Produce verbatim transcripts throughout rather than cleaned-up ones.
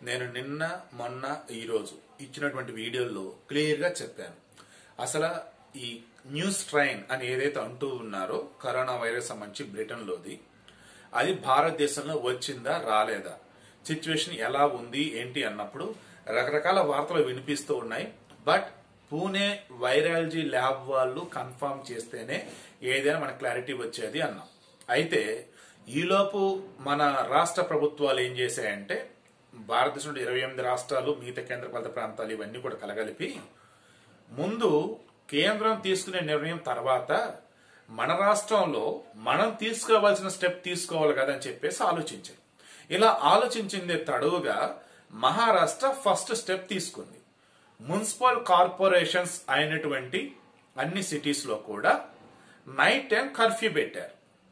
నేను నిన్న మొన్న ఈరోజు ఇచ్చినటువంటి వీడియోలో క్లియర్గా చెప్పాను. అసలు ఈ న్యూస్ ట్రైన్ అని ఏదైతే అంటూ ఉన్నారో కరోనా వైరస్ సంబంధించి బ్రిటన్లోది, అది భారతదేశంలో వచ్చిందా రాలేదా, సిచ్యువేషన్ ఎలా ఉంది ఏంటి అన్నప్పుడు రకరకాల వార్తలు వినిపిస్తూ ఉన్నాయి. బట్ పూణే వైరాలజీ ల్యాబ్ వాళ్ళు కన్ఫర్మ్ చేస్తేనే ఏదైనా మన క్లారిటీ వచ్చేది అన్నాం. అయితే ఈలోపు మన రాష్ట్ర ప్రభుత్వాలు ఏం చేశాయంటే, భారతదేశంలో ఇరవై ఎనిమిది రాష్ట్రాలు, మిగతా కేంద్రపాలిత ప్రాంతాలు ఇవన్నీ కూడా కలగలిపి ముందు కేంద్రం తీసుకునే నిర్ణయం తర్వాత మన రాష్ట్రంలో మనం తీసుకోవాల్సిన స్టెప్ తీసుకోవాలి కదా అని చెప్పేసి ఆలోచించారు. ఇలా ఆలోచించిందే తడువుగా మహారాష్ట్ర ఫస్ట్ స్టెప్ తీసుకుంది. మున్సిపల్ కార్పొరేషన్స్ అయినటువంటి అన్ని సిటీస్ లో కూడా నైట్ టైం కర్ఫ్యూ పెట్టారు.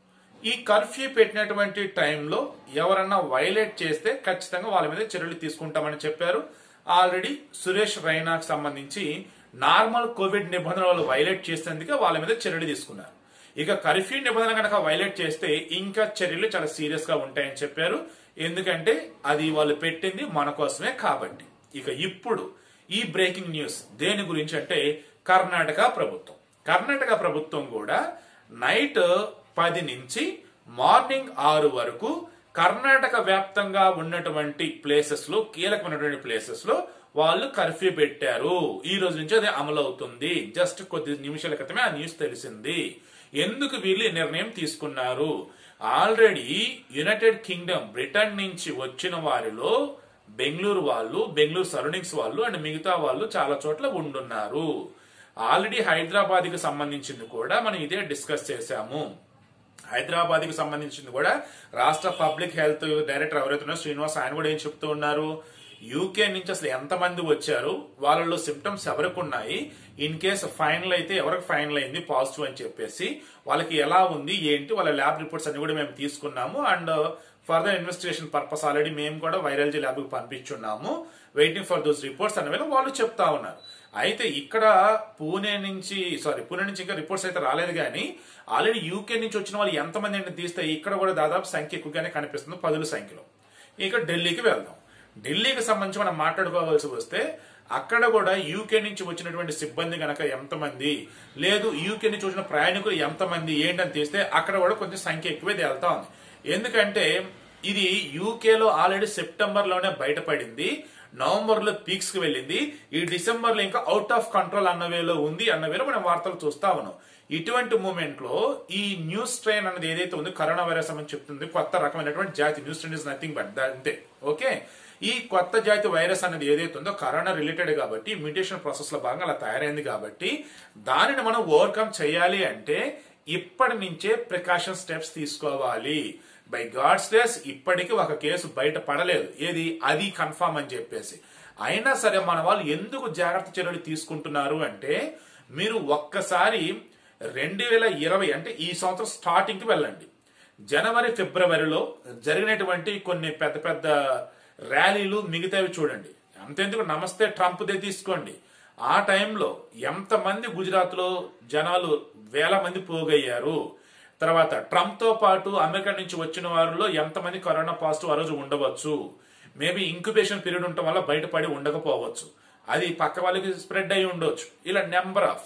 ఈ కర్ఫ్యూ పెట్టినటువంటి టైంలో ఎవరన్నా వైలేట్ చేస్తే ఖచ్చితంగా వాళ్ళ మీద చర్యలు తీసుకుంటామని చెప్పారు. ఆల్రెడీ సురేష్ రైనాకు సంబంధించి నార్మల్ కోవిడ్ నిబంధనలు వైలేట్ చేసేందుకే వాళ్ళ మీద చర్యలు తీసుకున్నారు. ఇక కర్ఫ్యూ నిబంధన కనుక వైలేట్ చేస్తే ఇంకా చర్యలు చాలా సీరియస్ గా ఉంటాయని చెప్పారు. ఎందుకంటే అది వాళ్ళు పెట్టింది మన కోసమే కాబట్టి. ఇక ఇప్పుడు ఈ బ్రేకింగ్ న్యూస్ దేని గురించి అంటే, కర్ణాటక ప్రభుత్వం కర్ణాటక ప్రభుత్వం కూడా నైట్ పది నుంచి మార్నింగ్ ఆరు వరకు కర్ణాటక వ్యాప్తంగా ఉన్నటువంటి ప్లేసెస్ లో, కీలకమైనటువంటి ప్లేసెస్ లో వాళ్ళు కర్ఫ్యూ పెట్టారు. ఈ రోజు నుంచి అది అమలు అవుతుంది. జస్ట్ కొద్ది నిమిషాల క్రితమే ఆ న్యూస్ తెలిసింది. ఎందుకు వీళ్ళు ఈ నిర్ణయం తీసుకున్నారు? ఆల్రెడీ యునైటెడ్ కింగ్డమ్ బ్రిటన్ నుంచి వచ్చిన వారిలో బెంగళూరు వాళ్ళు, బెంగళూరు సరౌండింగ్స్ వాళ్ళు అండ్ మిగతా వాళ్ళు చాలా చోట్ల ఉండున్నారు. ఆల్రెడీ హైదరాబాద్ కి సంబంధించింది కూడా మనం ఇదే డిస్కస్ చేశాము. హైదరాబాద్ కి సంబంధించింది కూడా రాష్ట్ర పబ్లిక్ హెల్త్ డైరెక్టర్ ఎవరైతే ఉన్నారో శ్రీనివాస్, ఆయన కూడా ఏం చెప్తూ ఉన్నారు, యూకే నుంచి అసలు ఎంత మంది వచ్చారు, వాళ్ళలో సిమ్టమ్స్ ఎవరికి ఉన్నాయి, ఇన్ కేసు ఫైనల్ అయితే ఎవరికి ఫైనల్ అయింది పాజిటివ్ అని చెప్పేసి వాళ్ళకి ఎలా ఉంది ఏంటి, వాళ్ళ ల్యాబ్ రిపోర్ట్స్ అన్ని కూడా మేము తీసుకున్నాము and further investigation purpose already మేము కూడా వైరాలజీ ల్యాబ్ కి పంపించున్నాము, వెయిటింగ్ ఫర్ దోస్ రిపోర్ట్స్ అనే వాళ్ళు చెప్తా ఉన్నారు. అయితే ఇక్కడ పూణే నుంచి సారీ పూణే నుంచి ఇంకా రిపోర్ట్స్ అయితే రాలేదు, కానీ ఆల్రెడీ యూకే నుంచి వచ్చిన వాళ్ళు ఎంతమంది అంటే తీస్తే ఇక్కడ కూడా దాదాపు సంఖ్య ఎక్కువగానే కనిపిస్తుంది, పదుల సంఖ్యలో. ఇక ఢిల్లీకి వెళ్దాం. ఢిల్లీకి సంబంధించి మనం మాట్లాడుకోవాల్సి వస్తే అక్కడ కూడా యూకే నుంచి వచ్చినటువంటి సిబ్బంది గనక ఎంతమంది, లేదు యూకే నుంచి వచ్చిన ప్రయాణికులు ఎంతమంది ఏంటని తీస్తే అక్కడ కూడా కొంచెం సంఖ్య ఎక్కువే తేలుతా ఉంది. ఎందుకంటే ఇది యూకేలో ఆల్రెడీ సెప్టెంబర్ లోనే బయటపడింది, నవంబర్ లో పీక్స్ కి వెళ్ళింది, ఈ డిసెంబర్ లో ఇంకా అవుట్ ఆఫ్ కంట్రోల్ అన్నవేలో ఉంది అన్నవేలో మనం వార్తలు చూస్తా ఉన్నాం. ఇటువంటి మూమెంట్ లో ఈ న్యూస్ ట్రైన్ అనేది ఏదైతే ఉంది కరోనా వైరస్ అని చెప్తుంది, కొత్త రకమైనటువంటి జాతి. New strain is nothing but అంతే. ఓకే, ఈ కొత్త జాతి వైరస్ అనేది ఏదైతే ఉందో కరోనా రిలేటెడ్ కాబట్టి, మ్యూటేషన్ ప్రాసెస్ లో భాగంగా అలా తయారైంది కాబట్టి దానిని మనం ఓవర్కమ్ చేయాలి అంటే ఇప్పటి నుంచే ప్రికాషన్ స్టెప్స్ తీసుకోవాలి. బై గాడ్స్ గ్రేస్ ఇప్పటికీ ఒక కేసు బయట పడలేదు, ఏది అది కన్ఫర్మ్ అని చెప్పేసి. అయినా సరే మన వాళ్ళు ఎందుకు జాగ్రత్త చర్యలు తీసుకుంటున్నారు అంటే, మీరు ఒక్కసారి రెండు వేల ఇరవై అంటే ఈ సంవత్సరం స్టార్టింగ్ కి వెళ్ళండి. జనవరి ఫిబ్రవరిలో జరిగినటువంటి కొన్ని పెద్ద పెద్ద ర్యాలీలు మిగతావి చూడండి. అంతెందుకు నమస్తే ట్రంప్ దే తీసుకోండి. ఆ టైంలో ఎంతమంది గుజరాత్ లో జనాలు వేల మంది పోగయ్యారు. తర్వాత ట్రంప్ తో పాటు అమెరికా నుంచి వచ్చిన వారిలో ఎంతమంది కరోనా పాజిటివ్ ఆ రోజు ఉండవచ్చు. మేబీ ఇంక్యుబేషన్ పీరియడ్ ఉండటం వల్ల బయటపడి ఉండకపోవచ్చు, అది పక్క వాళ్ళకి స్ప్రెడ్ అయి ఉండొచ్చు. ఇలా నెంబర్ ఆఫ్.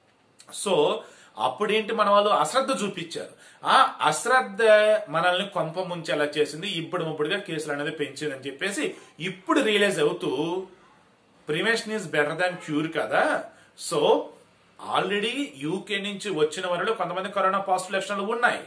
సో అప్పుడేంటి మన వాళ్ళు అశ్రద్ధ చూపించారు. ఆ అశ్రద్ధ మనల్ని కొంప ముంచేలా చేసింది. ఇప్పుడు ఇప్పుడుగా కేసులు అనేది పెంచిందని చెప్పేసి ఇప్పుడు రియలైజ్ అవుతూ prevention is better than cure కదా. సో ఆల్రెడీ యూకే నుంచి వచ్చిన వారిలో కొంతమంది కరోనా పాజిటివ్ లక్షణాలు ఉన్నాయి.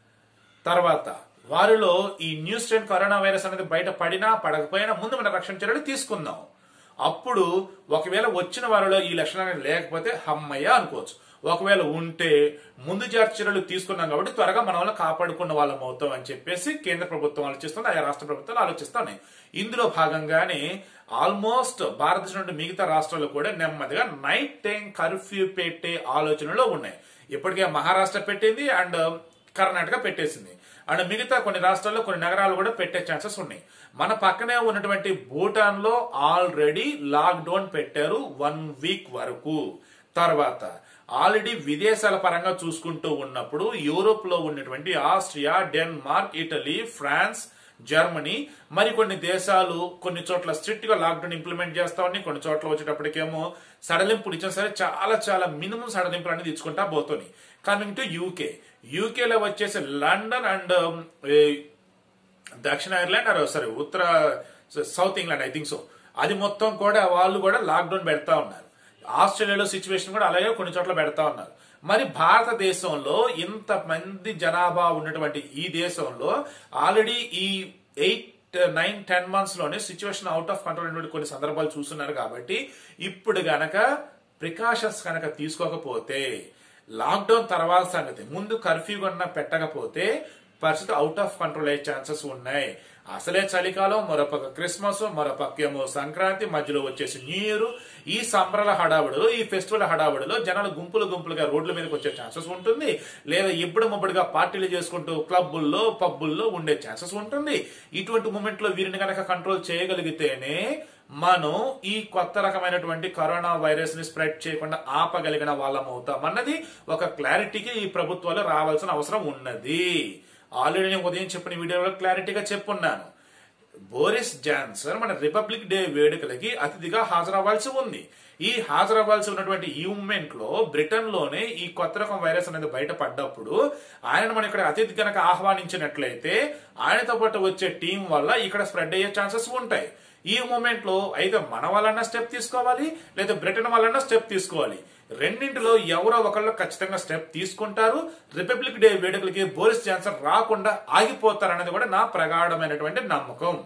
తర్వాత వారిలో ఈ న్యూస్ ట్రైన్ కరోనా వైరస్ అనేది బయట పడినా పడకపోయినా ముందు మన రక్షణ చర్యలు తీసుకుందాం. అప్పుడు ఒకవేళ వచ్చిన వారిలో ఈ లక్షణాలు లేకపోతే హమ్మయ్య అనుకోవచ్చు. ఒకవేళ ఉంటే ముందు జాగ్రత్త చర్యలు తీసుకున్నాం కాబట్టి త్వరగా మన వల్ల కాపాడుకున్న వాళ్ళం అవుతాం అని చెప్పేసి కేంద్ర ప్రభుత్వం ఆలోచిస్తుంది, ఆయా రాష్ట్ర ప్రభుత్వాలు ఆలోచిస్తున్నాయి. ఇందులో భాగంగానే ఆల్మోస్ట్ భారతదేశం నుండి మిగతా రాష్ట్రాలు కూడా నెమ్మదిగా నైట్ టైం కర్ఫ్యూ పెట్టే ఆలోచనలో ఉన్నాయి. ఇప్పటికే మహారాష్ట్ర పెట్టింది అండ్ కర్ణాటక పెట్టేసింది అండ్ మిగతా కొన్ని రాష్ట్రాల్లో కొన్ని నగరాలు కూడా పెట్టే ఛాన్సెస్ ఉన్నాయి. మన పక్కనే ఉన్నటువంటి భూటాన్ లో ఆల్రెడీ లాక్ డౌన్ పెట్టారు వన్ వీక్ వరకు. తర్వాత ఆల్రెడీ విదేశాల పరంగా చూసుకుంటూ ఉన్నప్పుడు యూరోప్ లో ఉన్నటువంటి Austria, Denmark, Italy, France, Germany, మరికొన్ని దేశాలు కొన్ని చోట్ల స్ట్రిక్ట్ గా లాక్డౌన్ ఇంప్లిమెంట్ చేస్తా ఉన్నాయి. కొన్ని చోట్ల వచ్చేటప్పటికేమో సడలింపులు ఇచ్చినా సరే చాలా చాలా మినిమం సడలింపులు అనేది ఇచ్చుకుంటా పోతున్నాయి. కమింగ్ టు యూకే, యూకేలో వచ్చేసి లండన్ అండ్ దక్షిణ ఐర్లాండ్ ఆర్ సారీ ఉత్తర south England I think so, అది మొత్తం కూడా వాళ్ళు కూడా లాక్డౌన్ పెడతా ఉన్నారు. ఆస్ట్రేలియాలో సిచ్యువేషన్ కూడా అలాగే కొన్ని చోట్ల పెడతా ఉన్నారు. మరి భారతదేశంలో ఇంత మంది జనాభా ఉన్నటువంటి ఈ దేశంలో ఆల్రెడీ ఈ ఎయిట్ నైన్ టెన్ మంత్స్ లోనే సిచ్యువేషన్ అవుట్ ఆఫ్ కంట్రోల్ అనేటువంటి కొన్ని సందర్భాలు చూస్తున్నారు. కాబట్టి ఇప్పుడు గనక ప్రికాషన్స్ కనుక తీసుకోకపోతే, లాక్డౌన్ తర్వాత సంగతి ముందు కర్ఫ్యూ కన్నా పెట్టకపోతే పరిస్థితి అవుట్ ఆఫ్ కంట్రోల్ అయ్యే ఛాన్సెస్ ఉన్నాయి. అసలే చలికాలం, మరోపక్క క్రిస్మస్, మరోపక్క ఏమో సంక్రాంతి, మధ్యలో వచ్చేసి న్యూ ఇయర్. ఈ సంబరాల హడావుడిలో, ఈ ఫెస్టివల్ హడావుడిలో జనాలు గుంపులు గుంపులుగా రోడ్ల మీదకి వచ్చే ఛాన్సెస్ ఉంటుంది. లేదా ఇబ్బడి ముబ్బడిగా పార్టీలు చేసుకుంటూ క్లబ్బుల్లో పబ్బుల్లో ఉండే ఛాన్సెస్ ఉంటుంది. ఇటువంటి మూమెంట్ లో వీరిని కనుక కంట్రోల్ చేయగలిగితేనే మనం ఈ కొత్త రకమైనటువంటి కరోనా వైరస్ ని స్ప్రెడ్ చేయకుండా ఆపగలిగిన వాళ్ళం అవుతామన్నది ఒక క్లారిటీకి ఈ ప్రభుత్వాలు రావాల్సిన అవసరం ఉన్నది. ఆల్రెడీ నేను ఉదయం చెప్పిన వీడియోలో క్లారిటీగా చెప్పున్నాను. బోరిస్ జాన్సన్ మన రిపబ్లిక్ డే వేడుకలకి అతిథిగా హాజరవ్వాల్సి ఉంది. ఈ హాజరవ్వాల్సి ఉన్నటువంటి ఈ మూమెంట్ లో బ్రిటన్ లోనే ఈ కొత్త రకం వైరస్ అనేది బయటపడ్డప్పుడు ఆయన మనం ఇక్కడ అతిథి కనుక ఆహ్వానించినట్లయితే ఆయనతో పాటు వచ్చే టీం వల్ల ఇక్కడ స్ప్రెడ్ అయ్యే ఛాన్సెస్ ఉంటాయి. ఈ మూమెంట్ లో అయితే మన వాళ్ళన్నా స్టెప్ తీసుకోవాలి, లేదా బ్రిటన్ వాళ్ళన్నా స్టెప్ తీసుకోవాలి. రెండింటిలో ఎవరో ఒకళ్ళు ఖచ్చితంగా స్టెప్ తీసుకుంటారు. రిపబ్లిక్ డే వేడుకలకి బోరిస్ జాన్సన్ రాకుండా ఆగిపోతారనేది కూడా నా ప్రగాఢమైనటువంటి నమ్మకం.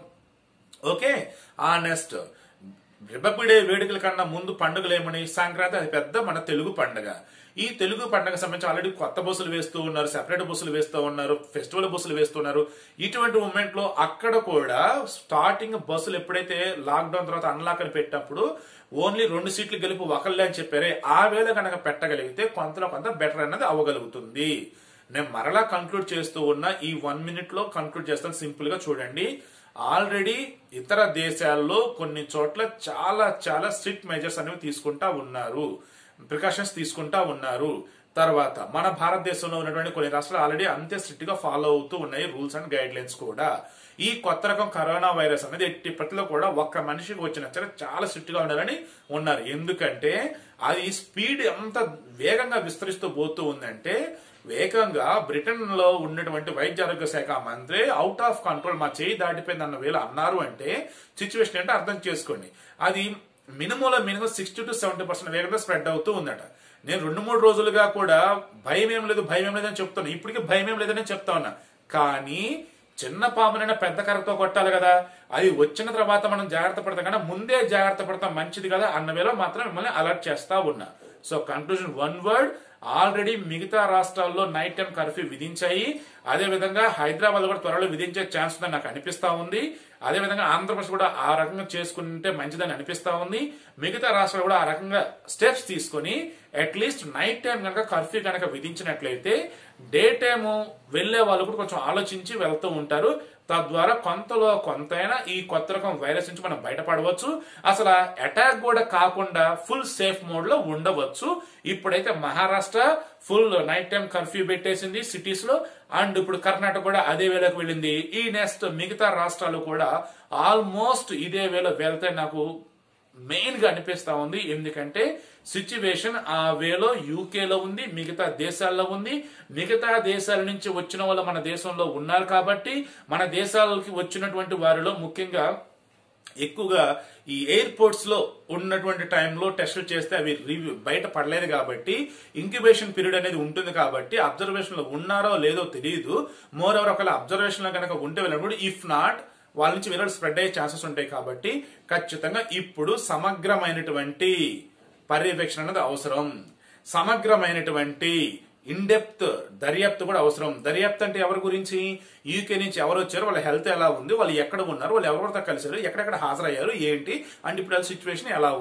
ఓకే, ఆ నెక్స్ట్ రిపబ్లిక్ డే వేడుకల కన్నా ముందు పండుగలు ఏమని, సంక్రాంతి అది పెద్ద మన తెలుగు పండుగ. ఈ తెలుగు పండుగ సంబంధించి ఆల్రెడీ కొత్త బస్సులు వేస్తూ ఉన్నారు, సెపరేట్ బస్సులు వేస్తూ ఉన్నారు, ఫెస్టివల్ బస్సులు వేస్తున్నారు. ఇటువంటి మూమెంట్ లో అక్కడ కూడా స్టార్టింగ్ బస్సులు ఎప్పుడైతే లాక్డౌన్ తర్వాత అన్లాక్ అని పెట్టినప్పుడు ఓన్లీ రెండు సీట్లు గెలుపు ఒకళ్ళే అని చెప్పారే, ఆ వేళ కనుక పెట్టగలిగితే కొంతలో కొంత బెటర్ అన్నది అవ్వగలుగుతుంది. నేను మరలా కంక్లూడ్ చేస్తూ ఉన్న ఈ వన్ మినిట్ లో కంక్లూడ్ చేస్తాను. సింపుల్ గా చూడండి, ఆల్రెడీ ఇతర దేశాల్లో కొన్ని చోట్ల చాలా చాలా స్ట్రిక్ట్ మెజర్స్ అనేవి తీసుకుంటా ఉన్నారు, ప్రికాషన్స్ తీసుకుంటా ఉన్నారు. తర్వాత మన భారతదేశంలో ఉన్నటువంటి కొన్ని రాష్ట్రాలు ఆల్రెడీ అంతే స్ట్రిక్ట్ గా ఫాలో అవుతూ ఉన్నాయి రూల్స్ అండ్ గైడ్ లైన్స్ కూడా. ఈ కొత్త రకం కరోనా వైరస్ అనేది ఎట్టి ప్రతిలో కూడా ఒక్క మనిషికి వచ్చిన సరే చాలా స్ట్రిక్ట్ గా ఉండాలని ఉన్నారు. ఎందుకంటే అది స్పీడ్ ఎంత వేగంగా విస్తరిస్తూ పోతూ ఉందంటే, వేగంగా బ్రిటన్ లో ఉన్నటువంటి వైద్య ఆరోగ్య శాఖ మంత్రి అవుట్ ఆఫ్ కంట్రోల్, మా చేయి దాటిపోయింది అన్న వేళ అన్నారు అంటే సిచ్యువేషన్ ఏంటో అర్థం చేసుకోండి. అది మినిమంలో minimum sixty to seventy percent వేగంగా స్ప్రెడ్ అవుతూ ఉందట. నేను రెండు మూడు రోజులుగా కూడా భయం ఏం లేదు భయం ఏం లేదని చెప్తాను, ఇప్పటికీ భయం ఏం లేదని చెప్తా ఉన్నా. కానీ చిన్న పామునైనా పెద్ద కర్రతో కొట్టాలి కదా, అది వచ్చిన తర్వాత మనం జాగ్రత్త పడతాం కదా, ముందే జాగ్రత్త పడతాం మంచిది కదా అన్న వేళ మాత్రం మిమ్మల్ని అలర్ట్ చేస్తా ఉన్నా. So conclusion one word, already మిగతా రాష్ట్రాల్లో నైట్ టైం కర్ఫ్యూ విధించాయి. అదే విధంగా హైదరాబాద్ కూడా త్వరలో విధించే ఛాన్స్ ఉందని నాకు అనిపిస్తా ఉంది. అదే విధంగా ఆంధ్రప్రదేశ్ కూడా ఆ రకంగా చేసుకుంటే మంచిదని అనిపిస్తా ఉంది. మిగతా రాష్ట్రాలు కూడా ఆ రకంగా స్టెప్స్ తీసుకుని అట్లీస్ట్ నైట్ టైం కనుక కర్ఫ్యూ కనుక విధించినట్లయితే డే టైమ్ వెళ్లే వాళ్ళు కూడా కొంచెం ఆలోచించి వెళ్తూ ఉంటారు. తద్వారా కొంతలో కొంతైనా ఈ కొత్త రకం వైరస్ నుంచి మనం బయటపడవచ్చు. అసలు అటాక్ కూడా కాకుండా ఫుల్ సేఫ్ మోడ్ లో ఉండవచ్చు. ఇప్పుడైతే Maharashtra full night time curfew పెట్టేసింది సిటీస్ లో, అండ్ ఇప్పుడు కర్ణాటక కూడా అదే వేళకు వెళ్ళింది. ఈ నెక్స్ట్ మిగతా రాష్ట్రాలు కూడా ఆల్మోస్ట్ ఇదే వేళ వెళ్తే నాకు మెయిన్ గా అనిపిస్తా ఉంది. ఎందుకంటే సిచ్యువేషన్ ఆ వేలో యూకేలో ఉంది, మిగతా దేశాల్లో ఉంది. మిగతా దేశాల నుంచి వచ్చిన వాళ్ళు మన దేశంలో ఉన్నారు కాబట్టి మన దేశాలకి వచ్చినటువంటి వారిలో ముఖ్యంగా ఎక్కువగా ఈ ఎయిర్పోర్ట్స్ లో ఉన్నటువంటి టైంలో టెస్టులు చేస్తే అవి రివ్యూ బయట పడలేదు కాబట్టి ఇంక్యుబేషన్ పీరియడ్ అనేది ఉంటుంది. కాబట్టి అబ్జర్వేషన్ లో ఉన్నారో లేదో తెలియదు. మోర్ ఓవర్ ఒకవేళ అబ్జర్వేషన్ లో కనుక ఉంటే వెళ్ళినప్పుడు ఇఫ్ నాట్ వాళ్ళ నుంచి వేరే స్ప్రెడ్ అయ్యే ఛాన్సెస్ ఉంటాయి. కాబట్టి ఖచ్చితంగా ఇప్పుడు సమగ్రమైనటువంటి పర్యవేక్షణ అనేది అవసరం. సమగ్రమైనటువంటి ఇన్డెప్త్ దర్యాప్తు కూడా అవసరం. దర్యాప్తు అంటే ఎవరి గురించి, యూకే నుంచి ఎవరు వచ్చారు, వాళ్ళ హెల్త్ ఎలా ఉంది, వాళ్ళు ఎక్కడ ఉన్నారు, వాళ్ళు ఎవరితో కలిసారు, ఎక్కడెక్కడ హాజరయ్యారు, ఏంటి అండ్ ఇప్పుడు సిచ్యువేషన్ ఎలా ఉంది.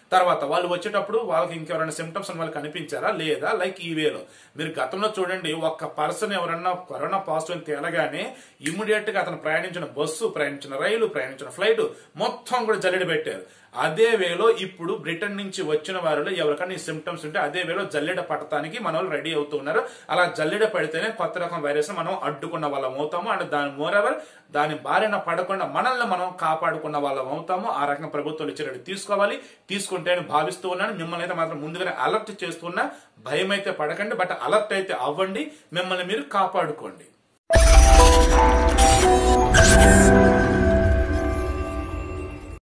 తర్వాత వాళ్ళు వచ్చేటప్పుడు వాళ్ళకి ఇంకెవరైనా సిమ్టమ్స్ అని వాళ్ళకి కనిపించారా లేదా, లైక్ ఈ వేలో మీరు గతంలో చూడండి, ఒక్క పర్సన్ ఎవరన్నా కరోనా పాజిటివ్ అని తేలగానే ఇమ్మీడియట్ గా అతను ప్రయాణించిన బస్సు, ప్రయాణించిన రైలు, ప్రయాణించిన ఫ్లైట్ మొత్తం కూడా జల్లెడ పెట్టారు. అదే వేలో ఇప్పుడు బ్రిటన్ నుంచి వచ్చిన వారిలో ఎవరికైనా ఈ సిమ్టమ్స్ ఉంటే అదే వేలో జల్లెడ పడటానికి మన వాళ్ళు రెడీ అవుతున్నారు. అలా జల్లెడ పడితేనే కొత్త రకం వైరస్ మనం అడ్డుకున్న వాళ్ళం అవుతాము. అండ్ దాని మోరెవర్ దాని బారిన పడకుండా మనల్ని మనం కాపాడుకున్న వాళ్ళం అవుతాము. ఆ రకంగా ప్రభుత్వం ఇచ్చేటట్టు తీసుకోవాలి, తీసుకుంటే అని భావిస్తూ ఉన్నాను. మిమ్మల్ని అయితే మాత్రం ముందుగానే అలర్ట్ చేస్తున్నా, భయం అయితే పడకండి, బట్ అలర్ట్ అయితే అవ్వండి, మిమ్మల్ని మీరు కాపాడుకోండి.